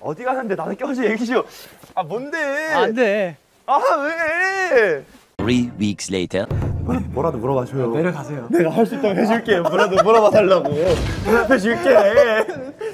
어디 가는데 나는 껴서 얘기 좀. 아 뭔데? 안 돼. 아 왜? 3 weeks later. 뭐라도 물어봐줘요. 내려가세요. 내가 할 수 있다면 해줄게. 뭐라도 물어봐 달라고. 대답해줄게.